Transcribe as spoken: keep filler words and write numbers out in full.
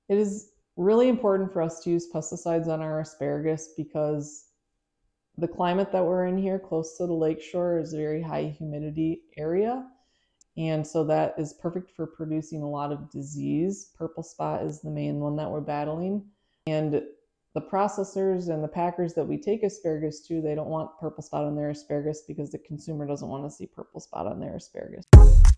It is really important for us to use pesticides on our asparagus because the climate that we're in here, close to the lakeshore, is a very high humidity area. And so that is perfect for producing a lot of disease. Purple spot is the main one that we're battling. And the processors and the packers that we take asparagus to, they don't want purple spot on their asparagus because the consumer doesn't want to see purple spot on their asparagus.